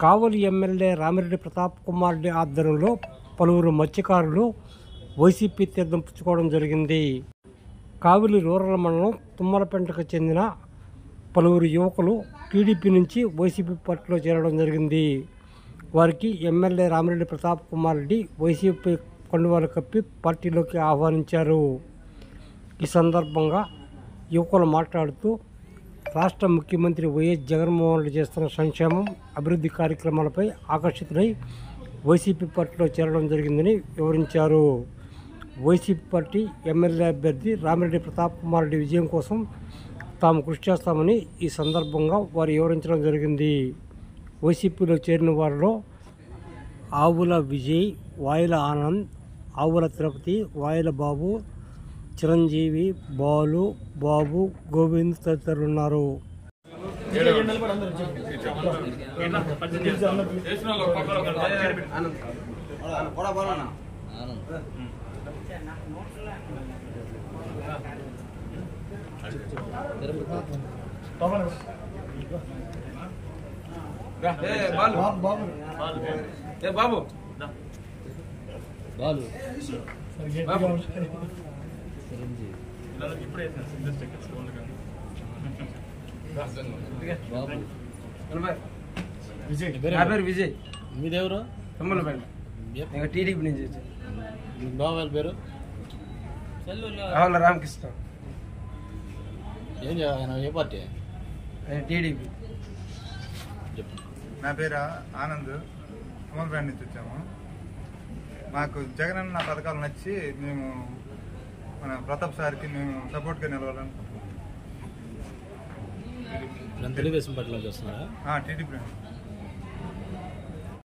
కావలి MLA Ramireddy Pratap Kumar Reddy ఆధ్వర్యంలో పలువురు మత్స్యకారులు వైసీపీ తీర్థం పుచ్చుకోవడం జరిగింది. కావలి రూరల్ మండలం తుమ్మలపెంటకు చెందిన పలువురు యువకులు టీడీపీ నుంచి వైసీపీ పార్టీలో చేరడం జరిగింది. వారికి ఎమ్మెల్యే రామిరెడ్డి ప్రతాప్ కుమార్ రెడ్డి వైసీపీ కండువాలు కప్పి పార్టీలోకి ఆహ్వానించారు. ఈ సందర్భంగా యువకులు మాట్లాడుతూ రాష్ట్ర ముఖ్యమంత్రి వైఎస్ జగన్మోహన్ రెడ్డి చేస్తున్న సంక్షేమం, అభివృద్ధి కార్యక్రమాలపై ఆకర్షితులై వైసీపీ పార్టీలో చేరడం జరిగిందని వివరించారు. వైసీపీ పార్టీ ఎమ్మెల్యే అభ్యర్థి రామిరెడ్డి ప్రతాప్ కుమార్ రెడ్డి విజయం కోసం తాము కృషి చేస్తామని ఈ సందర్భంగా వారు వివరించడం జరిగింది. వైసీపీలో చేరిన వారిలో ఆవుల విజయ్, వాయిల ఆనంద్, ఆవుల తిరుపతి, వాయిల బాబు, చిరంజీవి, బాలు, బాబు, గోవింద్ తదితరులు ఉన్నారు. బాబు విజయ్. మీదెవరు? టీడీపీ నుంచి బాబు పేరు రామకృష్ణ. ఏం ఏ పార్టీ? టీడీపీ. నా పేరు ఆనంద్, అమలపేట నుంచి వచ్చాము. మాకు జగనన్న పథకాలు నచ్చి మేము మన ప్రతాప్ సార్కి మేము సపోర్ట్గా నిలవాలనుకుంటున్నాం. తెలుగుదేశం పార్టీలో చేస్తున్నారా? టీడీపీ.